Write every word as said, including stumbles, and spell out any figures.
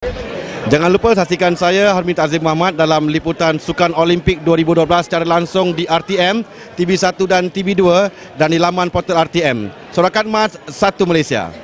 Jangan lupa saksikan saya Harmin Azim Muhammad dalam liputan Sukan Olimpik dua ribu dua belas secara langsung di R T M, T V satu dan T V dua dan di laman portal R T M. Sorakan Mas satu Malaysia.